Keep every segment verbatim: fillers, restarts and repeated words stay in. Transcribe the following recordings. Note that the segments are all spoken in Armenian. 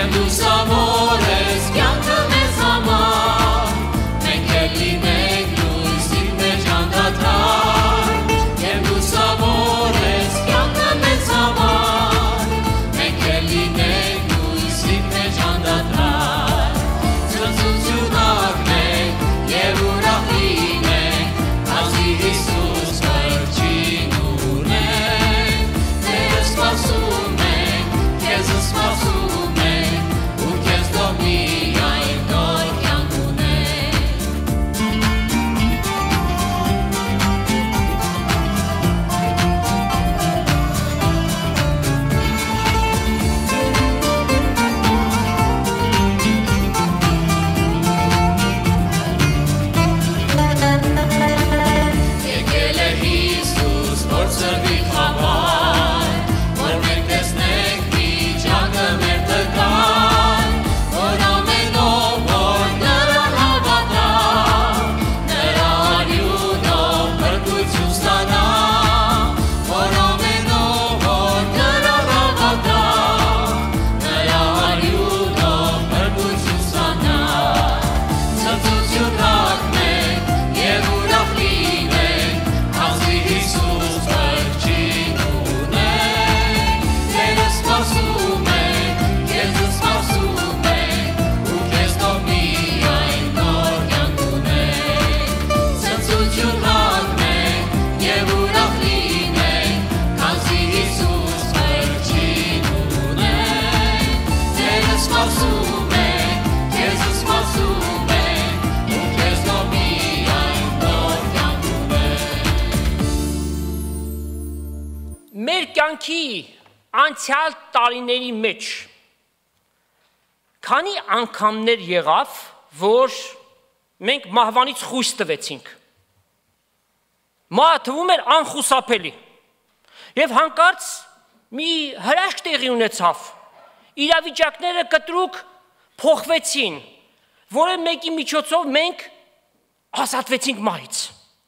կյանքի անցյալ տարիների մեջ քանի անգամներ եղավ, որ մենք մահվանից խույս տվեցինք։ Մահը թվում էր անխուսափելի։ Եվ հանկարծ մի հրաշք տեղի ունեցավ։ Իրավիճակները կտրուկ փոխվեցին, որը մեկի միջոցով մենք ազատվեցինք մահից։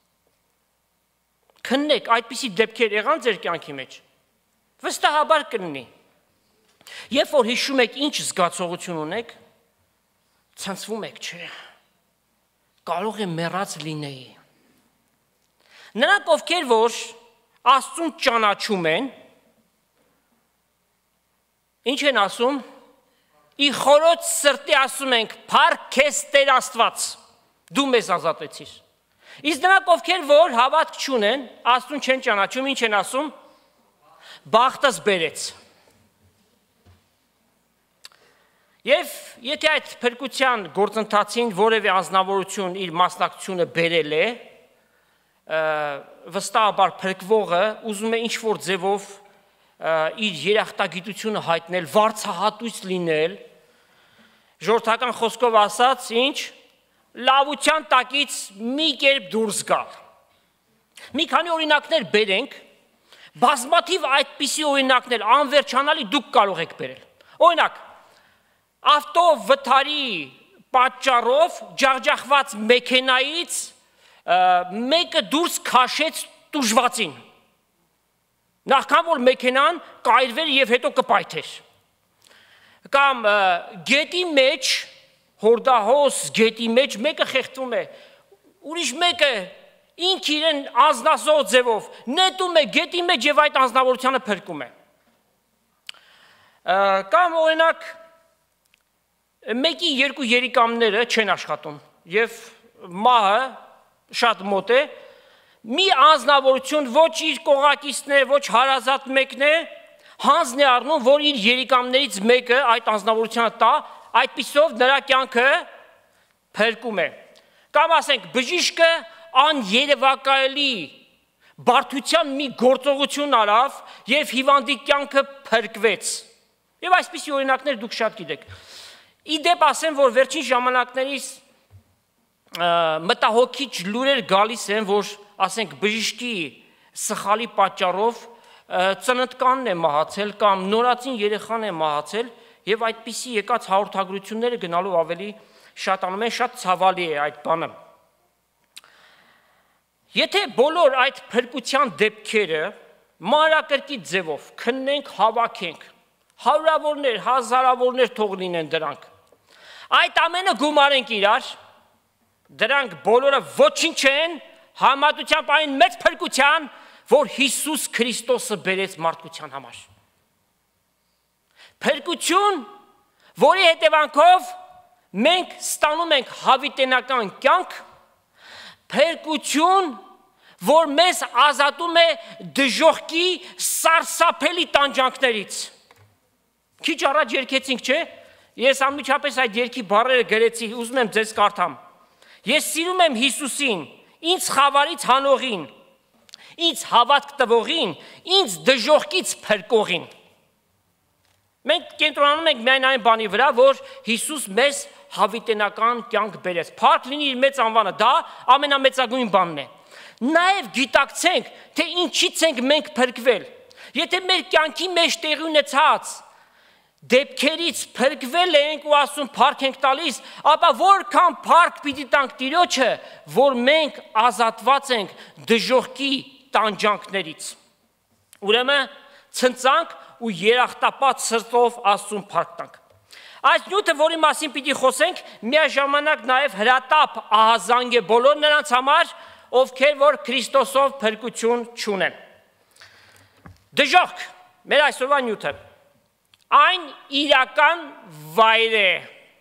Քննեք, այդպիսի դեպքեր եղան ձեր կյանքի մեջ։ Վստահաբար կլինի։ Երբ որ հիշում եք ինչ զգացողություն ունեք, ցնցվում եք, չէ։ Կարող է մեռած լինեի։ Նրանք, ովքեր որ Աստծուն ճանաչում են, ինչ են ասում, ի խորոց սրտի ասում ենք, փառք քեզ Տեր Աստված, դու մեզ ազատեցիր։ Իսկ նրանք, ովքեր որ հավատք չունեն, Աստծուն չեն ճանաչում, ինչ են ասում, բախտս բերեց։ Եվ եթե այդ փրկության գործընթացին որևէ անձնավորություն իր մասնակցությունը բերել է, վստահաբար փրկվողը ուզում է ինչ-որ ձևով իր երախտագիտությունը հայտնել, վարձահատույց լինել, ժողովրդական խոսքով ասած, ինչ, լավության տակից մի կերպ դուրս գալ։ Մի քանի օրինակներ բերենք, բազմաթիվ այդպիսի օրինակներ անվերջանալի դուք կարող եք բերել։ Օրինակ, ավտովթարի պատճառով ջախջախված մեքենայից մեկը դուրս քաշեց տուժվածին։ Նախքան որ մեքենան կայրվեր եւ հետո կպայթեր։ Կամ գետի մեջ, հորդահոս գետի մեջ մեկը խեղդվում է, ուրիշ մեկը ինք իրեն անznազող ձևով նետում է գետի մեջ եւ այդ անznավորությունը փրկում է։ Կամ օրինակ մեկի երկու երիկամները չեն աշխատում եւ մահը շատ մոտ է, մի անձնավորություն ոչ իր կողակիցն է, ոչ հարազատ մեկն է, հանձն է առնում, որ իր երիկամներից մեկը այդ անձնավորությունը տա, այդպիսով նրա կյանքը փրկում է։ Կամ ասենք բժիշկը աներևակայելի բարդության մի գործողություն արավ եւ հիվանդի կյանքը փրկվեց։ Եվ այսպիսի օրինակներ դուք շատ գիտեք։ Իդեպ ասեմ, որ վերջին ժամանակներից մտահոգիչ լուրեր գալիս են, որ ասենք բժշկի սխալի պատճառով ծննդկանն է մահացել կամ նորածին երեխան է մահացել եւ այդպիսի եկած հաղորդագրությունները գնալով ավելի շատանում են, շատ ցավալի է այդ բանը։ Եթե բոլոր այդ փրկության դեպքերը մանրակրկիտ ձևով քննենք, հավաքենք, հարյուրավորներ, հազարավորներ թող լինեն դրանք։ Այդ ամենը գումարենք իրար, դրանք բոլորը ոչինչ չեն համատությամբ այն մեծ փրկության, որ Հիսուս Քրիստոսը բերեց մարդկության համար։ Փրկություն, որի հետևանքով մենք ստանում ենք հավիտենական կյանք, փրկություն, որ մեզ ազատում է դժոխքի սարսափելի տանջանքներից։ Քիչ առաջ երգեցինք, չէ՞։ Ես անմիջապես այդ երգի բառերը գրեցի, ուզում եմ ձեզ կարդամ։ Ես սիրում եմ Հիսուսին, ինձ խավարից հանողին, ինձ հավատք տվողին, ինձ դժոխքից փրկողին։ Մենք կենտրոնանում ենք միայն այն բանի վրա, որ Հիսուս մեզ հավիտենական կյանք բերեց։ Փառք լինի իր մեծ անվանը, դա ամենամեծագույն բանն է։ Նաև գիտակցենք, թե ինչից ենք մենք փրկվել։ Եթե մեր կյանքի մեջ տեղի ունեցած դեպքերից փրկվել ենք ու ասում փառք ենք տալիս, ապա որքան փառք պիտի տանք Տիրոջը, որ մենք ազատված ենք դժոխքի տանջանքներից։ Ուրեմն ցնծանք ու երախտապատ սրտով Աստծուն փառք տանք։ Այս նյութը, որի մասին պիտի խոսենք, միաժամանակ նաև հրատապ ահազանգ է բոլոր նրանց համար, ովքեր որ Քրիստոսով փրկություն չունեն։ Դժոխք, մեր այսօրվա նյութը, այն իրական վայր է։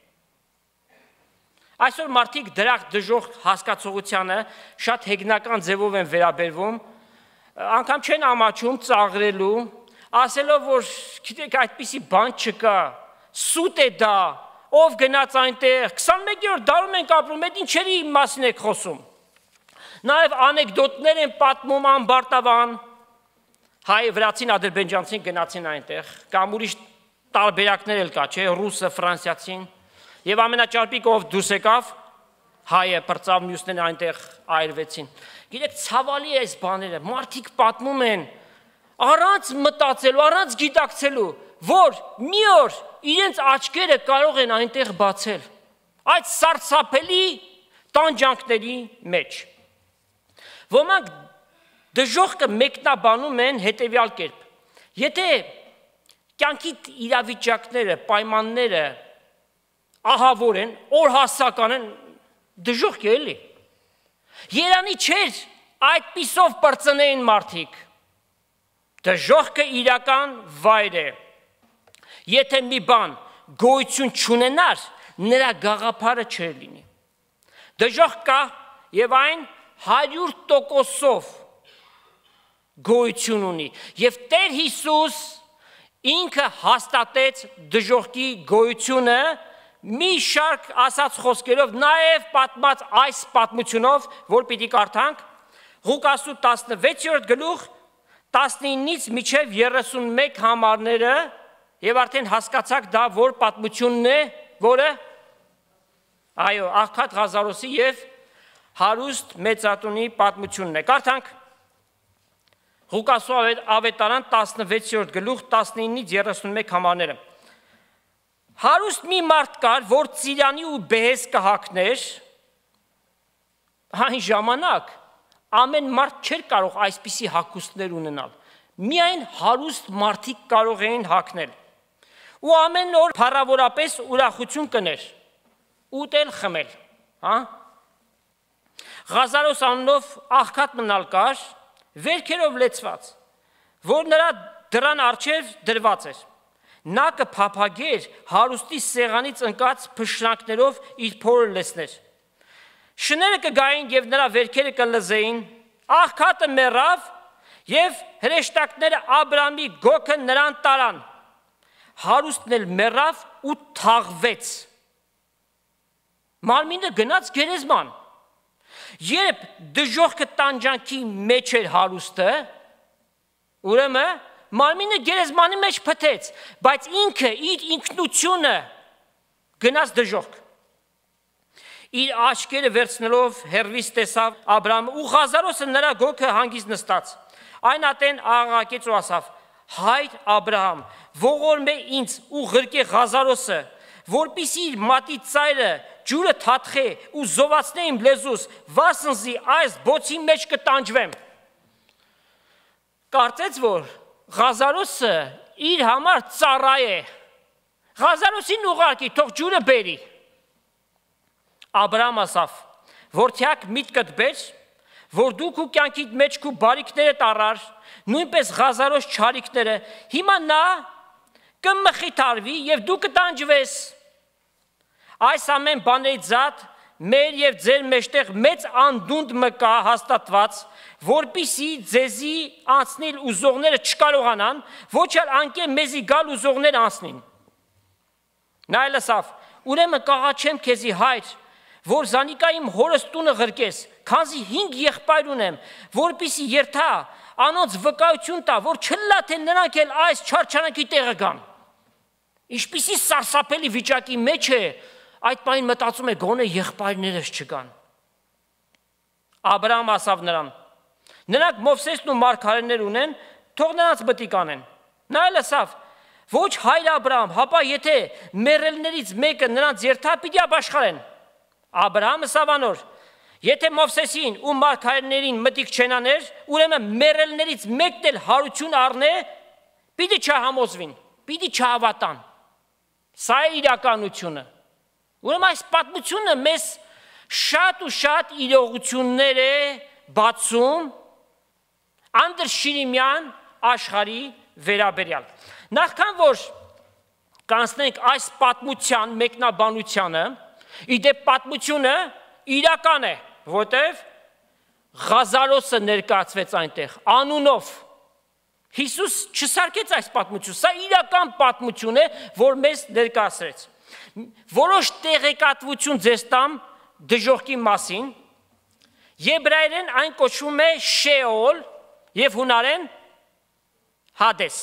Այսօր մարդիկ դրախ դժոխք հասկացողությանը շատ հեգնական ձևով են վերաբերվում, անգամ չեն ամաչում ծաղրելու, ասելով, որ գիտեք այդպիսի բան չկա, սուտ է դա, ով գնաց այնտեղ, քսանմեկերորդ դարում ենք ապրում, այդ ինչերի մասին եք խոսում։ Նաև անեկդոտներ են պատմում անբարտավան, հայ վրացին, ադրբեջանցին գնացին այնտեղ, կամ ուրիշ տարբերակներ էլ կա, չէ, ռուսը, ֆրանսիացին, եւ ամենաճարպիկը ով դուրս եկավ, հայը պրծավ, մյուսները այնտեղ այրվեցին։ Գիտեք, ցավալի է այս բաները, մարդիկ պատմում են առանց մտածելու, առանց գիտակցելու, որ մի օր իրենց աչքերը կարող են այնտեղ բացել, այդ սարսափելի տանջանքների մեջ։ Ոմանք դժոխքը մեկնաբանում են հետևյալ կերպ. Եթե կյանքի իրավիճակները, պայմանները ահավոր են, օրհասական են, դժոխք է էլի։ Երանի չէր այդպիսով պրծնեին մարդիկ։ Դժոխքը իրական վայր է։ Եթե մի բան գոյություն չունենար, նրա գաղափարը չէր լինի։ Դժոխք կա եւ այն հարյուր տոկոսով գոյություն ունի։ Եվ Տեր Հիսուս ինքը հաստատեց դժոխքի գոյությունը մի շարք ասած խոսքերով, նաև պատմած այս պատմությունով, որ պիտի կարդանք, Ղուկասու տասնվեցերորդ գլուխ տասնինից մինչև երեսունմեկ համարները, եւ արդեն հասկացաք դա որ պատմությունն է, որը այո, Աղքատ Ղազարոսի եւ հարուստ մեծատունի պատմությունն է։ Կարդանք Ղուկասու ավետարան տասնվեցերորդ գլուխ տասնինից երեսունմեկ համարները։ Հարուստ մի մարդ կար, որ ծիրանի ու բեհես կհակներ, այն ժամանակ ամեն մարդ չէր կարող այսպիսի հագուստներ ունենալ, միայն հարուստ մարդիկ կարող էին հագնել, ու ամեն օր փառավորապես ուրախություն կներ, ուտել խմել, հա։ Ղազարոս անունով աղքատ մնալ կար, վերքերով լեցված, որ նրա դռան առջև դրված էր։ Նա կփափագեր հարուստի սեղանից ընկած փշրանքներով իր փորը լեցներ։ Շները կգային եւ նրա վերքերը կլզեին, աղքատը մեռավ եւ հրեշտակները Աբրամի գոքը նրան տարան։ Հարուստն էլ մեռավ ու թաղվեց։ Մարմինը գնաց գերեզման։ Երբ դժոխքը տանջանքի մեջ էր հարուստը, ուրեմն մարմինը գերեզմանի մեջ փթեց, բայց ինքը իր ինքնությունը գնաց դժոխք։ Իր աչքերը վերցնելով հեռվից տեսավ Աբրահամը ու Ղազարոսը նրա գոքը հանգիստ նստած։ Այն ատեն աղաղակեց ու ասավ. Հայր Աբրահամ, ողորմե ինձ ու ղրկե Ղազարոսը, որպիսի իր մատի ծայրը ջուրը թաթխե ու զովացնե իմ լեզուս, վասնզի այս բոցի մեջ կտանջվեմ։ Կարծեց, որ Ղազարոսը իր համար ծառա է։ Ղազարոսին ուղարկի, թող ջուրը բերի։ Աբրահամ ասավ. Որդյակ միտքդ բեր, որ դու քու կյանքիդ մեջ քու բարիքները տարար, նույնպես Ղազարոս չարիքները, հիմա նա կմխիթարվի եւ դու կտանջվես։ Այս ամեն բաներից զատ մեր եւ ձեր մեջտեղ մեծ անդունդ մկա հաստատված, որպիսի ձեզի անցնել ուզողները չկարողանան, ոչ էլ անկե մեզի գալ ուզողներ անցնին։ Նա լսավ. ուրեմն կաղաչեմ քեզի հայր, որ զանիկա իմ հորս տունը ղրկես, քանզի հինգ եղբայր ունեմ, որպիսի երթա, անոնց վկայություն տա, որ չլա թե նրանք էլ այս չարչարանքի տեղը գան։ Ինչպիսի սարսափելի վիճակի մեջ է, այդ պահին մտածում է գոնե եղբայրներս չգան։ Աբրահամ ասավ նրան. նրանք Մովսեսն ու մարգարեներ ունեն, թող նրանց մտիկ անեն։ Նա լսավ. ոչ հայր Աբրահամ, հապա եթե մեռելներից մեկը նրանց երթա, պիտի ապաշխարեն։ Աբրահամը սավանոր. եթե Մովսեսին ու մարգարեներին մտիկ չեն աներ, ուրեմն մեռելներից մեկն էլ հարություն առնե, պիտի չհամոզվին, պիտի չհավատան։ Սա է իրականությունը։ Ուրեմն այս պատմությունը մեզ շատ ու շատ իրողություններ է բացում անդրշիրիմյան աշխարհի վերաբերյալ։ Նախքան որ կանցնենք այս պատմության մեկնաբանությանը, իդեպ պատմությունը իրական է, որտև Ղազարոսը ներկայացվեց այնտեղ անունով։ Հիսուս չսարքեց այս պատմությունը, սա իրական պատմություն է, որ մեզ ներկայացրեց։ Որոշ տեղեկատվություն ձեզ տամ դժոխքի մասին, եբրայերեն այն կոչվում է Շեոլ եւ հունարեն Հադես։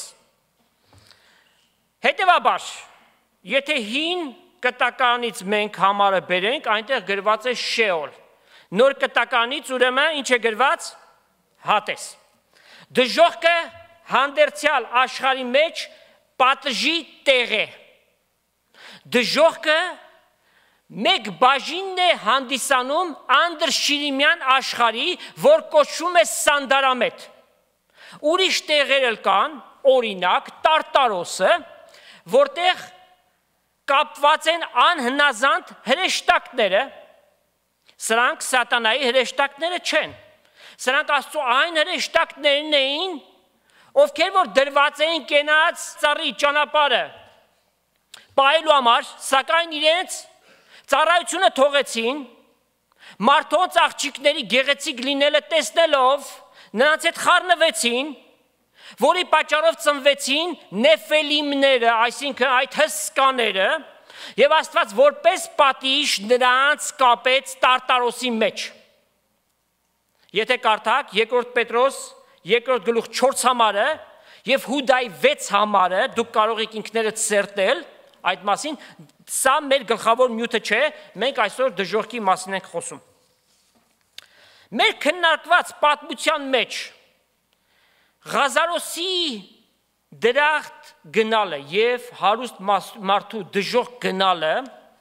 Հետևաբար, եթե հին կտականից մենք համարը բերենք, այնտեղ գրված է Շեոլ։ Նոր կտականից ուրեմն ինչ է գրված? Հադես։ Դժոխքը հանդերձյալ աշխարհի մեջ պատժի տեղ է։ Դժոխքը մեկ բաժինն է հանդիսանում անդրշիրիմյան աշխարհի, որ կոչվում է Սանդարամետ։ Ուրիշ տեղեր էլ կան, օրինակ Տարտարոսը, որտեղ կապված են անհնազանդ հրեշտակները, սրանք սատանայի հրեշտակները չեն։ Սրանք Աստծո այն հրեշտակներն էին, ովքեր որ դրված էին կենաց ծառի ճանապարհը պահելու համար, սակայն իրենց ծառայությունը թողեցին, մարդոց աղջիկների գեղեցիկ լինելը տեսնելով, նրանց հետ խառնվեցին, որի պատճառով ծնվեցին նեֆելիմները, այսինքն այդ հսկաները, եւ Աստված որպես պատիժ նրանց կապեց Տարտարոսի մեջ։ Եթե կարդաք երկրորդ Պետրոս երկրորդ գլուխ չորս համարը եւ Հուդայի վեց համարը, դուք կարող եք ինքներդ սերտել այդ մասին, սա մեր գլխավոր նյութը չէ, մենք այսօր դժոխքի մասին ենք խոսում։ Մեր քննարկված պատմության մեջ Ղազարոսի դրախտ գնալը եւ հարուստ մարդու դժոխք գնալը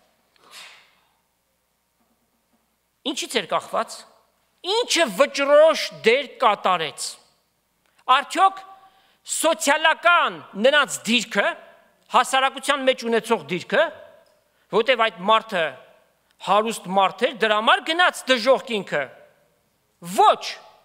ինչից էր կախված? Ինչը վճռորոշ դեր կատարեց։ Արդյոք սոցիալական նրանց դիրքը, հասարակության մեջ ունեցող դիրքը, որտեղ այդ մարդը հարուստ մարդ էր, դրա համար գնաց դժոխք ինքը։ Ոչ։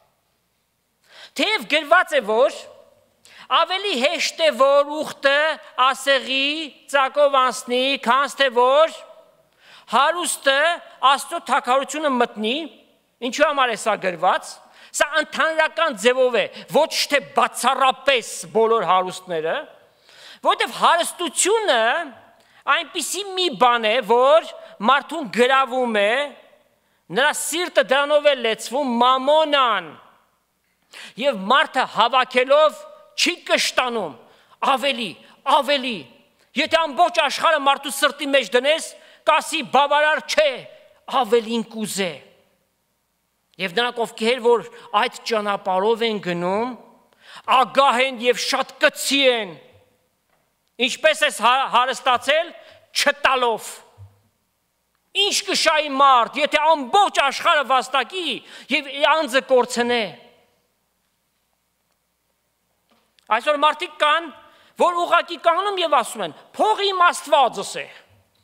Թեև գրված է, որ ավելի հեշտ է, որ ուխտը ասեղի ծակով անցնի, քան թե որ հարուստը Աստծո թագավորությունը մտնի, ինչու համար է սա գրված, սա ընդհանրական ձևով է, ոչ թե բացառապես բոլոր հարուստները, որտեղ հարստությունը այնպիսի մի բան է, որ մարդուն գրավում է, նրա սիրտը դրանով է լեցվում մամոնան, եւ մարդը հավաքելով չի կշտանում, ավելի, ավելի, եթե ամբողջ աշխարհը մարդու սրտի մեջ դնես, կասի բավարար չէ, ավելին կուզե։ Եվ նրանք ովքեր որ այդ ճանապարհով են գնում, ագահ են եւ շատ կցի են։ Ինչպես է հարստացել չտալով։ Ինչ կշայի մարդ, եթե ամբողջ աշխարհը վաստակի եւ անձը կորցնե։ Այսօր մարդիկ կան, որ ուղղակի կանգնում եւ ասում են. «Փողը իմ Աստվածս է»։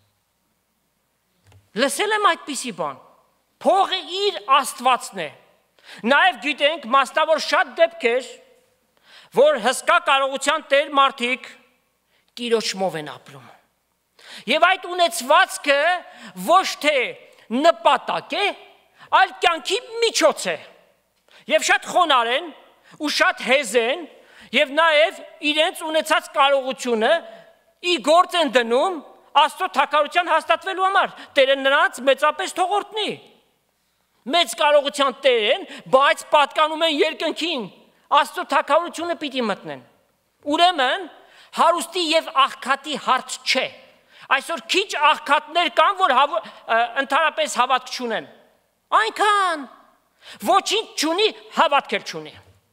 Լսել եմ այդպիսի բան։ Փողը իր Աստվածն է։ Նաեւ գիտենք մասնավոր շատ դեպքեր, որ հսկա կարողության տեր մարդիկ Տիրոջմով են ապրում։ Եվ այդ ունեցվածքը ոչ թե նպատակ է, այլ կյանքի միջոց է։ Եվ շատ խոնար են ու շատ հեզ են, եւ նաեւ իրենց ունեցած կարողությունը ի գործ են դնում Աստծո թակարության հաստատվելու համար։ Տերը նրանց մեծապես թողորտնի։ Մեծ կարողության տեր են, բայց պատկանում են երկնքին։ Աստծո թակարությունը պիտի մտնեն։ Ուրեմն հարուստի եւ աղքատի հարց չէ։ Այսօր քիչ աղքատներ կան, որ հավ, ընդհանրապես հավատք չունեն։ Այնքան ոչինչ չունի, հավատք էլ չունի։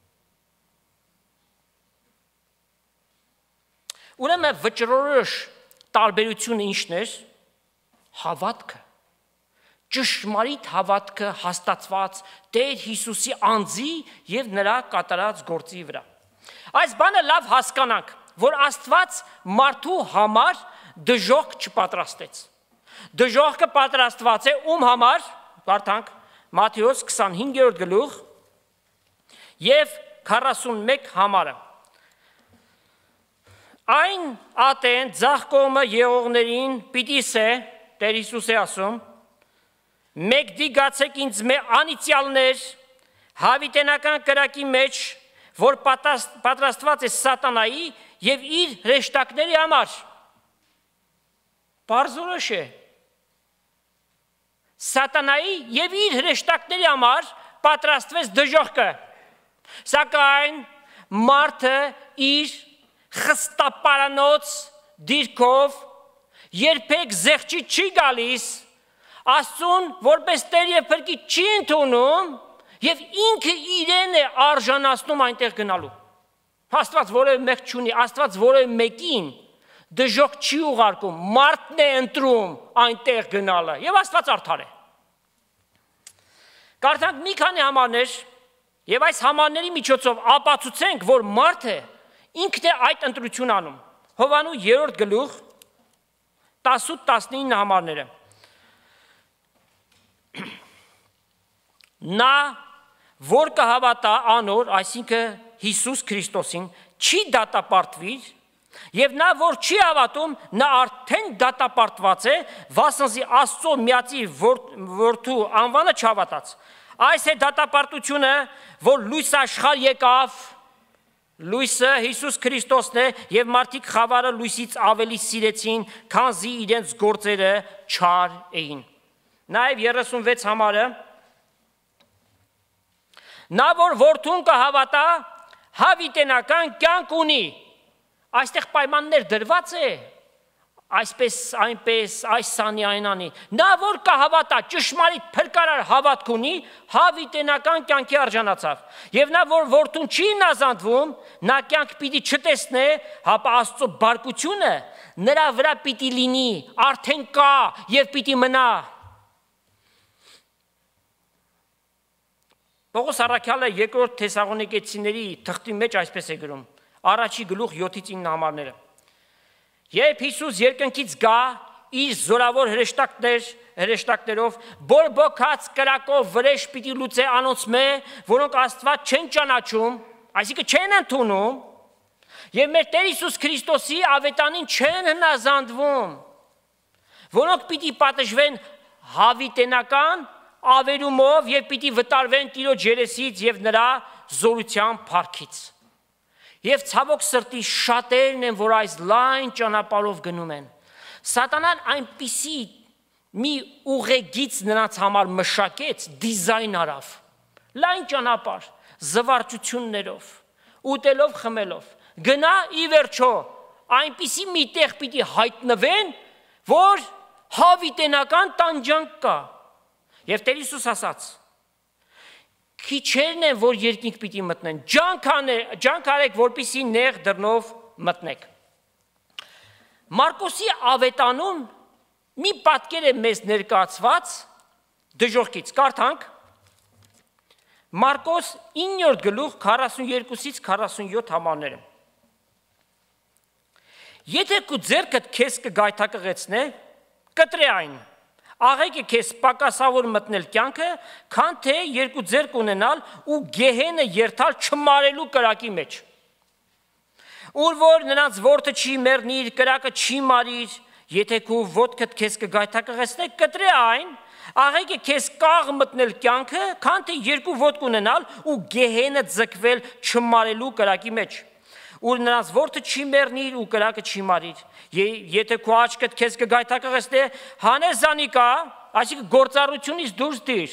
Ուրեմն վճռորոշ տարբերությունը ինչն է, հավատքը, ճշմարիտ հավատքը հաստատված Տեր Հիսուսի անձի եւ նրա կատարած գործի վրա։ Այս բանը լավ հասկանանք, որ Աստված մարդու համար դժոխք չպատրաստեց։ Դժոխքը պատրաստված է ում համար, կարդանք Մատթեոս քսանհինգերորդ գլուխ եւ քառասունմեկ համարը։ Այն ատեն ձախ կողմը եղողներին պիտի սե, Տեր Հիսուս է ասում, մեկ դիգացեք ինձ մե անիցյալներ, հավիտենական կրակի մեջ, որ պատրաստված է սատանայի եւ իր հրեշտակների համար։ Պարզորոշ է։ Սատանայի եւ իր հրեշտակների համար պատրաստվեց դժոխքը։ Սակայն մարդը իր խստապարանոց դիրքով երբեք զեղչի չի գալիս, Աստծուն որպես Տեր եւ Փրկիչ չի ընդունում եւ ինքը իրեն է արժանացնում այնտեղ գնալու։ Աստված որևէ մեղք չունի, Աստված որևէ մեկին դժոխք չի ուղարկում, մարդն է ընտրում այնտեղ գնալը եւ Աստված արդար է։ Կարդանք մի քանի համարներ եւ այս համարների միջոցով ապացուցենք, որ մարդը ինքն է այդ ընտրություն անում։ Հովանու երրորդ գլուխ տասութ տասնինը համարները։ Նա որ կհավատա անոր, այսինքն Հիսուս Քրիստոսին, չի դատապարտվիր, եւ նա որ չի հավատում, նա արդեն դատապարտված է, վասնզի Աստծո միածի որդու անվանը չհավատաց։ Այս է դատապարտությունը, որ լույս աշխարհ եկավ, լույսը Հիսուս Քրիստոսն է, եւ մարդիկ խավարը լույսից ավելի սիրեցին, քանզի իրենց գործերը չար էին։ Նաեւ երեսունվեց համարը։ Նա որ որդուն կհավատա, հավիտենական կյանք ունի։ Այստեղ պայմաններ դրված է, այսպես, այնպես, այս սանի, այն անի։ Նա որ կհավատա, ճշմարիտ փրկարար հավատք ունի, հավիտենական կյանքի արժանացավ։ Եվ նա որ որդուն չի նազանդվում, նա կյանք պիտի չտեսնե, հապա Աստծո բարկությունը նրա վրա պիտի լինի, արդեն կա եւ պիտի մնա։ Պողոս առաքյալը երկրորդ Թեսաղոնիկեցիների թղթի մեջ այսպես է գրում. Առաջի գլուխ յոթից ինը համարները։ Երբ Հիսուս երկնքից գա իր զորավոր հրեշտակներ, հրեշտակներով, բորբոքած կրակով վրեժ պիտի լուծե անոնց մե, որոնք Աստված չեն ճանաչում, այսինքն չեն ընդունում, եւ մեր Տեր Հիսուս Քրիստոսի ավետանին չեն հնազանդվում, որոնք պիտի պատժվեն հավիտենական ավերումով եւ պիտի վտարվեն Տիրոջ երեսից եւ նրա զորության փառքից։ Եվ ցավոք սրտի շատերն են, որ այս լայն ճանապարհով գնում են։ Սատանան այնպիսի մի ուղեգիծ նրանց համար մշակեց, դիզայն արավ։ Լայն ճանապարհ, զվարճություններով, ուտելով, խմելով։ Գնա ի վերջո, այնպիսի մի տեղ պիտի հայտնվեն, որ հավիտենական տանջանք կա։ Եվ Տեր Հիսուս ասաց. Քիչերն են, որ երկինք պիտի մտնեն, ջանք արեք, որպեսզի նեղ դռնով մտնեք։ Մարկոսի ավետանում մի պատկեր է մեզ ներկայացված դժոխքից։ Կարդանք Մարկոս իններորդ գլուխ քառասունյոթից քառասունյոթ համարները։ Եթե քու ձեռքդ քեզ կգայթակղեցնե, կտրե այն։ Աղեկը քեզ պակասավոր մտնել կյանքը, քան թե երկու ձեռք ունենալ ու գեհենը երթալ չմարելու կրակի մեջ։ Ուր որ նրանց որդը չի մեռնիր, կրակը չի մարիր, եթե քու ոտքդ քեզ կգայթակղեցնե, կտրե այն, աղեկը քեզ կաղ մտնել կյանքը, քան թե երկու ոտք ունենալ ու գեհենը ձգվել չմարելու կրակի մեջ։ Ուր նրանց որդը չի մեռնիր ու կրակը չի մարիր։ Եթե քո աչքդ քեզ կգայթակղեցնե, հանես զանիկա, այսինքն գործառությունից դուրս դիր։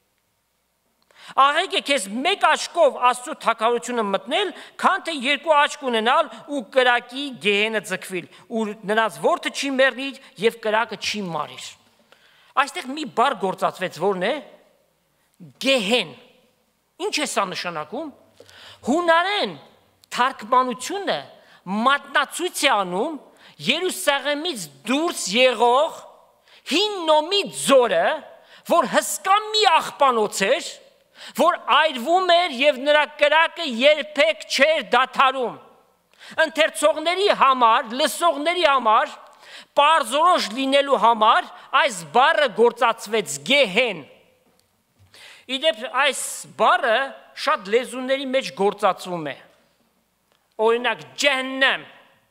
Աղեկը քեզ մեկ աչքով Աստծո թագավորությունը մտնել, քան թե երկու աչք ունենալ ու կրակի գեհենը ձգվել, ուր նրանց որդը չի մեռնիր եւ կրակը չի մարիր։ Այստեղ մի բառ գործածվեց, որն է գեհեն։ Ինչ է սա նշանակում։ Հունարեն թարգմանությունը մատնացույց է անում Երուսաղեմից դուրս եղող հին նոմի ձորը, որ հսկա մի աղբանոց էր, որ այրվում էր եւ նրա կրակը երբեք չէր դադարում։ Ընթերցողների համար, լսողների համար, պարզորոշ լինելու համար այս բառը գործածվեց գեհեն։ Իդեպ այս բառը շատ լեզուների մեջ գործածվում է։ Օրինակ ջահեննեմ։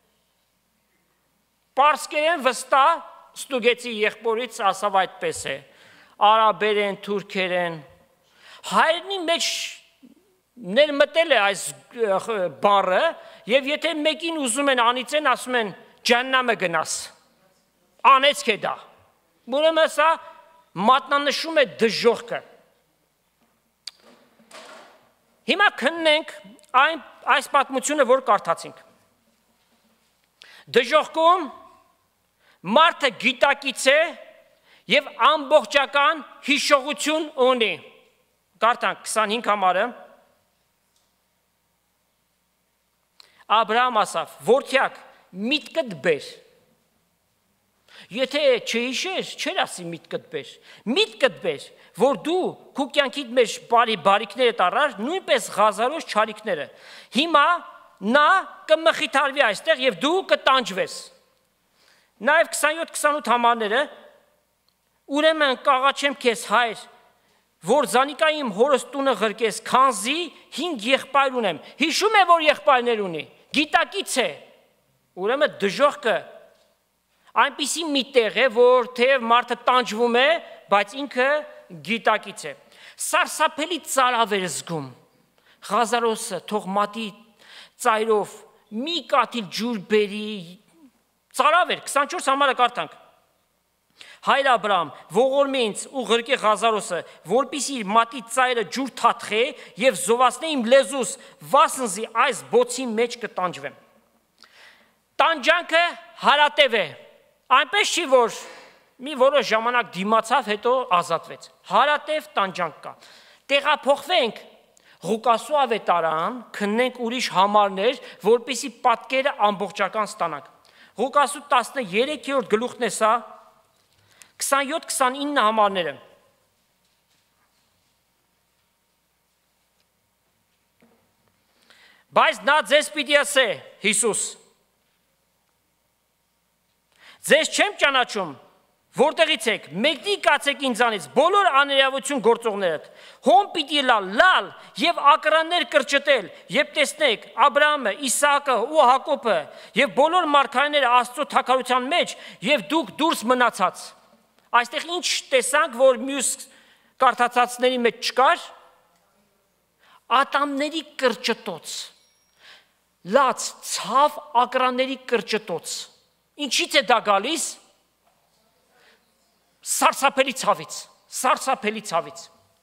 Պարսկերեն վստահ ստուգեցի եղբորից ասավ այդպես է։ Արաբերեն, թուրքերեն։ Հայերենի մեջ ներմտել է այս բառը եւ եթե մեկին ուզում են անիծեն, ասում են ջահեննամը գնաս։ Անեցք է դա։ Ուրեմն սա մատնանշում է դժոխքը։ Հիմա քննենք այն այս պատմությունը, որ կարդացինք։ Դժոխքում մարդը գիտակից է եւ ամբողջական հիշողություն ունի։ Կարդանք քսանհինգ համարը։ Աբրահամ ասավ. «Որդյակ, միտքդ բեր»։ Եթե չհիշեր, չէր ասի միտքդ բեր։ Միտքդ բեր, որ դու քու կյանքիդ մեջ բարի բարիքները տարար, նույնպես Ղազարոս չարիքները։ Հիմա նա կմխիթարվի այստեղ եւ դու կտանջվես։ Նաեւ քսանյոթ քսանութ համարները ուրեմն կաղաչեմ քեզ հայր, որ զանիկա իմ հորս տունը ղրկես, քանզի հինգ եղբայր ունեմ։ Հիշում է, որ եղբայրներ ունի, գիտակից է։ Ուրեմն դժոխքը այնպիսի մի տեղ է, որ թեև մարդը տանջվում է, բայց ինքը գիտակից է։ Սարսափելի ծարավ էր զգում։ Ղազարոսը թող մատի ծայրով մի կաթիլ ջուր բերի, ծարավ էր, քսանչորս համարը կարդանք։ Հայր Աբրահամ, ողորմի ինձ ու ղրկե Ղազարոսը, որպեսզի իր մատի ծայրը ջուր թաթխե եւ զովացնե իմ լեզուս, վասնզի այս բոցի մեջ կտանջվեմ։ Տանջանքը հարատև է։ Այնպես չի, որ մի որոշ ժամանակ դիմացավ, հետո ազատվեց։ Հարատև տանջանք կա։ Տեղափոխվենք Ղուկասու ավետարան, քննենք ուրիշ համարներ, որպեսզի պատկերը ամբողջական ստանանք։ Ղուկասու տասներեքերորդ գլուխն է սա, քսանյոթ քսանինը համարները։ Բայց նա ձեզ պիտի ասե, Հիսուս, ձեզ չեմ ճանաչում, որտեղից եք, մեկնի կացեք ինձանից, բոլոր աներևություն գործողներդ, հոն պիտի լալ, լալ և ակրաններ կրճտել, և տեսնեք Աբրահամը, Իսահակը ու Հակոբը և բոլոր մարգարեները Աստծո թագավորության մեջ և դուք դուրս մնացած։ Այստեղ ինչ տեսանք, որ մյուս կարդացածների մեջ չկար, ատամների կրճտոց, լաց, ցավ ակրանների կրճտոց։ Ինչից է դա գալիս։ Սարսափելի ցավից, սարսափելի ցավից։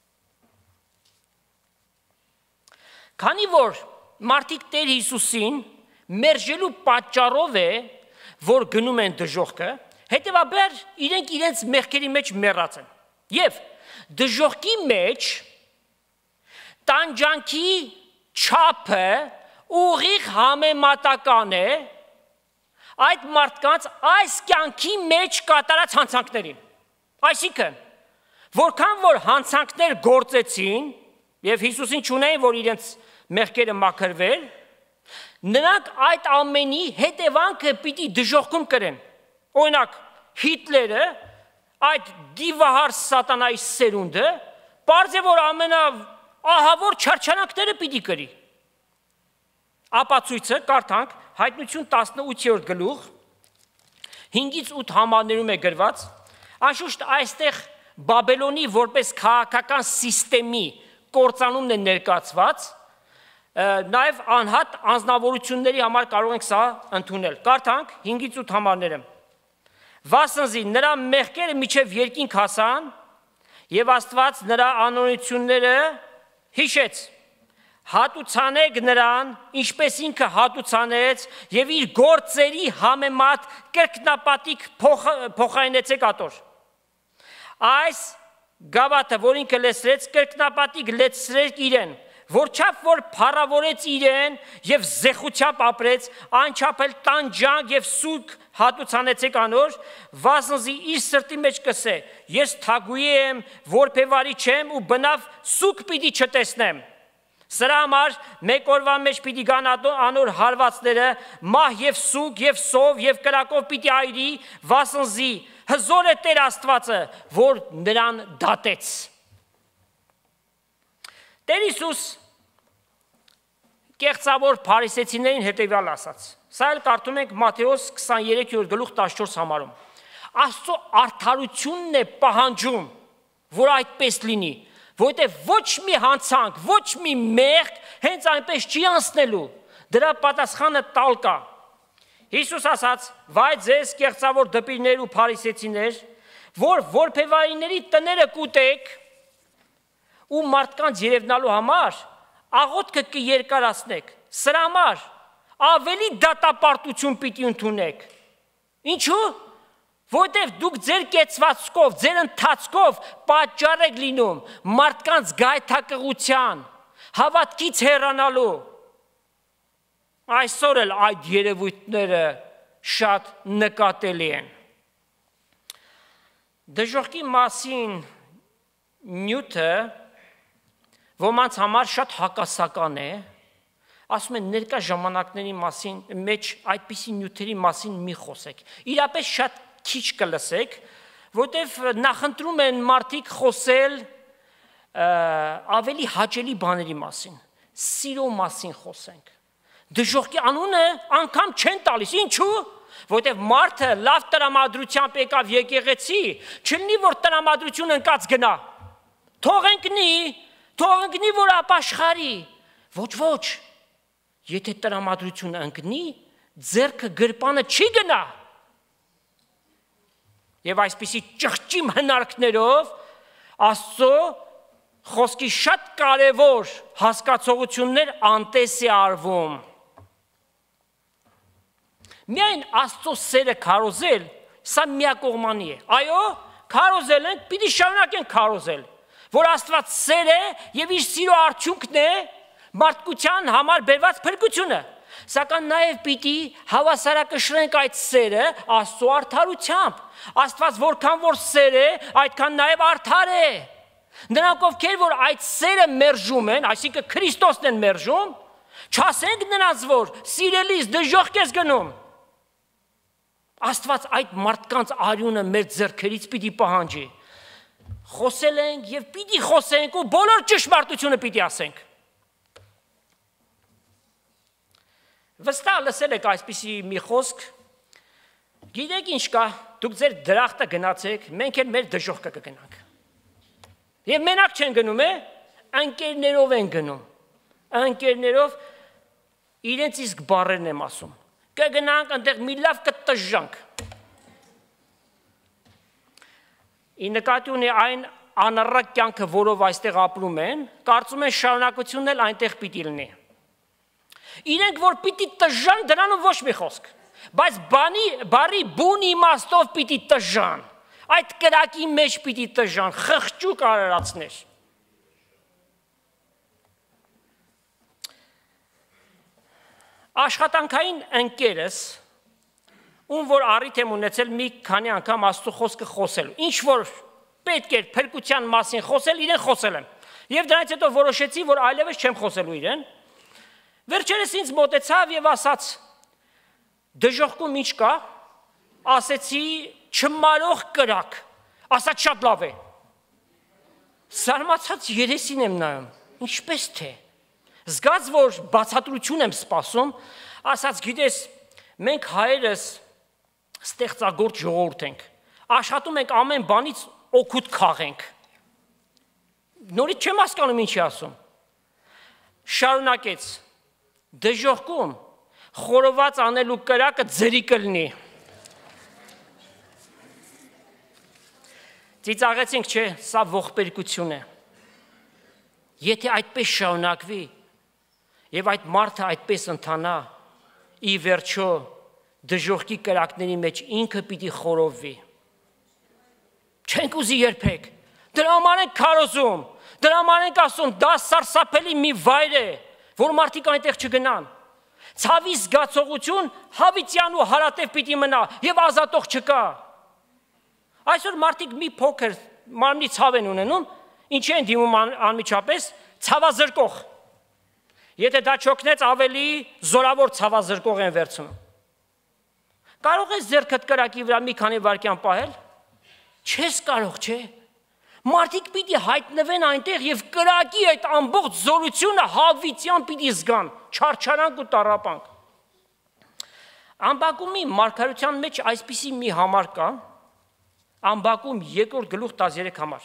Քանի որ մարդիկ Տեր Հիսուսին մերժելու պատճառով է, որ գնում են դժոխքը, հետևաբար իրենք իրենց մեղքերի մեջ մեռած են։ Եվ դժոխքի մեջ տանջանքի չափը ուղիղ համեմատական է այդ մարդկանց այս կյանքի մեջ կատարած հանցանքներին։ Այսինքն, որքան որ հանցանքներ գործեցին, եւ Հիսուսին չունեին, որ իրենց մեղքերը մաքրվել, Նրանք այդ ամենի հետևանքը պիտի դժոխքում կրեն։ Օրինակ, Հիտլերը, այդ դիվահար սատանայի սերունդը, պարզ է, որ ամենա ահավոր չարչարանքները պիտի կրի։ Ապացույցը կարդանք Հայտնություն տասնութ գլուխ հինգից ութ համարներում է գրված, անշուշտ այստեղ Բաբելոնի որպես քաղաքական սիստեմի կործանումն է ներկայացված, նաև անհատ անձնավորությունների համար կարող ենք սա ընդունել։ Կարդանք հինգից ութ համարները։ Վասնզի նրա մեղքերը միջև երկինք հասան, եւ Աստված նրա անօրենությունները հիշեց։ Հատուցանեք նրան, ինչպես ինքը հատուցանեց, եւ իր գործերի համեմատ կրկնապատիկ փոխարինեցեք ատոր։ Այս գավաթը, որ ինքը լեցրեց, կրկնապատիկ լեցրեք իրեն, որչափ որ փառավորեց իրեն եւ զեխությամբ ապրեց, անչափ էլ տանջանք եւ սուկ հատուցանեցեք անոր, վասնզի իր սրտի մեջ կսե, ես թագուի եմ, որբևարի չեմ ու բնավ սուկ պիտի չտեսնեմ։ Սրա համար մեկ օրվա մեջ պիտի գան անոր հարվածները, մահ եւ սուկ եւ սով եւ կրակով պիտի այրի, վասնզի հզոր է Տեր Աստվածը, որ նրան դատեց։ Տեր Հիսուս կեղծավոր փարիսեցիներին հետևյալ ասաց։ Սա էլ կարդում ենք Մատթեոս քսաներեք գլուխ տասնչորս համարում։ Աստծո արդարությունն է պահանջում, որ այդպես լինի, որովհետև ոչ մի հանցանք, ոչ մի մեղք հենց այնպես չի անցնելու, դրա պատասխանը տալ կա։ Հիսուս ասաց. «Վայ ձեզ կեղծավոր դպիրներ ու փարիսեցիներ, որ որբևարիների տները կուտեք ու մարդկանց երևնալու համար աղոթքը կերկարացնեք, սրա համար ավելի դատապարտություն պիտի ընդունեք։ Ինչու՞, որովհետև դուք ձեր կեցվածքով, ձեր ընթացքով պատճառ եք լինում մարդկանց գայթակղության, հավատքից հեռանալու։ Այսօր էլ այդ երևույթները շատ նկատելի են։ Դժոխքի մասին նյութը ոմանց համար շատ հակասական է, ասում են ներկա ժամանակների մասին մեջ այդպիսի նյութերի մասին մի խոսեք։ Իրապես շատ քիչ կլսեք, որտեղ նախընտրում են մարդիկ խոսել ավելի հաճելի բաների մասին, սիրո մասին խոսենք։ Դժոխքի անունը անգամ չեն տալիս, ինչու՞, որտեղ մարդը լավ տրամադրությամբ եկավ եկեղեցի, չլինի որ տրամադրություն ընկած գնա։ Թող ընկնի, թող ընկնի որ ապաշխարի։ Ոչ, ոչ։ Եթե տրամադրությունը ընկնի, ձեռքը գրպանը չի գնա։ Եվ այսպիսի ճղճիմ հնարքներով Աստծո խոսքի շատ կարևոր հասկացողություններ անտես է արվում։ Միայն Աստծո սերը քարոզել, սա միակողմանի է։ Այո, քարոզել ենք, պիտի շարունակենք քարոզել, որ Աստված սեր է եւ իր սիրո արդյունքն է մարդկության համար բերված փրկությունը։ Սակայն նաև պիտի հավասարակշռենք այդ սերը Աստծո արդարությամբ։ Աստված որքան որ սեր է, այդքան նաև արդար է։ Նրանք ովքեր որ այդ սերը մերժում են, այսինքն Քրիստոսն են մերժում, չասենք նրանց որ սիրելիս դժոխք ես գնում։ Աստված այդ մարդկանց արյունը մեր ձեռքերից պիտի պահանջի։ Խոսել ենք եւ պիտի խոսենք ու բոլոր ճշմարտությունը պիտի ասենք։ Վստահ լսել եք այսպիսի մի խոսք, գիտեք ինչ կա, դուք ձեր դրախտը գնացեք, մենք էլ մեր դժոխքը կգնանք։ Եվ մենակ չեն գնում, է, ընկերներով են գնում, ընկերներով իրենց իսկ բառերն եմ ասում, կգնանք այնտեղ մի լավ կտժանք։ Ի նկատի ունի այն անառակ կյանքը, որով այստեղ ապրում են, կարծում են շարունակությունն էլ այնտեղ պիտի լինի։ Իրենք որ պիտի տժան, դրանում ոչ մի խոսք, բայց բանի, բարի բուն իմաստով պիտի տժան, այդ կրակի մեջ պիտի տժան, խղճուկ արարածներ։ Աշխատանքային ընկերս, ում որ առիթ եմ ունեցել մի քանի անգամ Աստծո խոսքը խոսելու, ինչ որ պետք էր փրկության մասին խոսել, իրեն խոսել եմ, և դրանից հետո որոշեցի, որ այլևս չեմ խոսելու իրեն, Վերջերս ինձ մոտեցավ եւ ասաց. դժոխքում ինչ կա, ասեցի չմարող կրակ, ասաց շատ լավ է, սարմացած երեսին եմ նայում, ինչպես թե, զգաց, որ բացատրություն եմ սպասում, ասաց գիտես, մենք հայերս ստեղծագործ ժողովուրդ ենք, աշխատում ենք ամեն բանից օգուտ քաղենք, նորից չեմ հասկանում ինչ է ասում, շարունակեց, դժոխքում խորոված անելու կրակը ձրի կլնի, ծիծաղեցինք չէ, սա ողբերգություն է, եթե այդպես շարունակվի և այդ մարդը այդպես ընթանա, ի վերջո դժոխքի կրակների մեջ ինքը պիտի խորովվի, չենք ուզի երբեք, դրա համար ենք քարոզում, դրա համար ենք ասում, դա սարսափելի մի վայր է, որ մարդիկ այնտեղ չգնան, ցավի զգացողություն հավիտյան ու հարատև պիտի մնա և ազատող չկա, այսօր մարդիկ մի փոքր մարմնի ցավ են ունենում, ինչ են դիմում անմիջապես, ցավազրկող, եթե դա չօգնեց ավելի զորավոր ցավազրկող են վերցնում, կարող ես ձեռքդ կրակի վրա մի քանի վայրկյան պահել, չես կարող չէ, մարդիկ պիտի հայտնվեն այնտեղ և կրակի այդ ամբողջ զորությունը հավիտյան պիտի զգան, չարչարանք ու տառապանք, Ամբակումի մարգարության մեջ այսպիսի մի համար կա, Ամբակում երկրորդ գլուխ տասներեք համար,